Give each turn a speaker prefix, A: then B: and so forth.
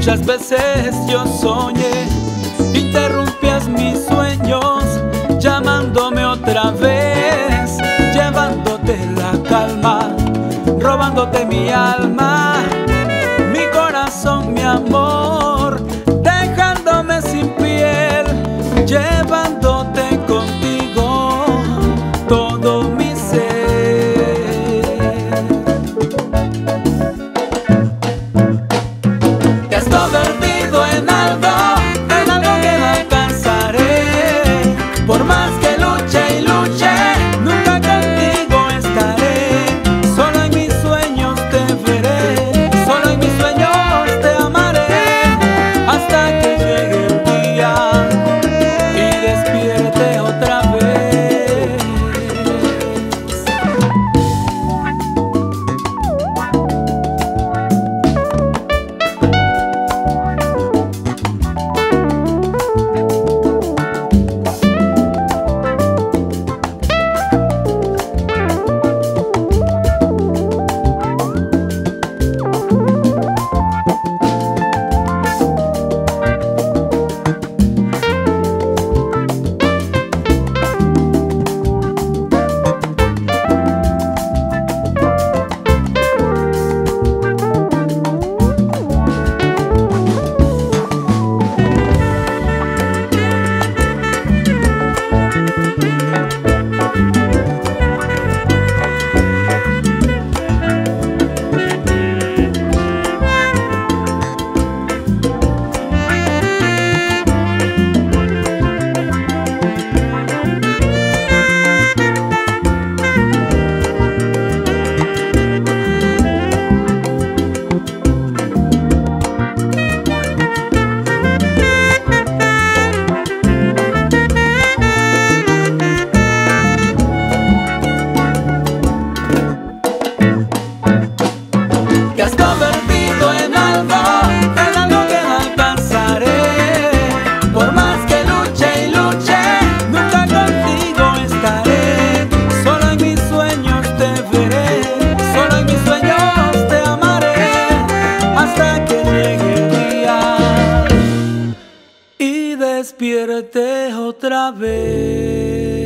A: Muchas veces yo soñé, interrumpías mis sueños, llamándome otra vez, llevándote la calma, robándote mi alma, mi corazón, mi amor, dejándome sin piel, llevándote contigo todo mi ser. Te has convertido en algo que no alcanzaré. Por más que luche y luche, nunca contigo estaré. Solo en mis sueños te veré, solo en mis sueños te amaré, hasta que llegue el día y despierte otra vez. Te has convertido en algo que no alcanzaré. Por más que luche y luche, nunca contigo estaré. Solo en mis sueños te veré, solo en mis sueños te amaré, hasta que llegue el día y despierte otra vez.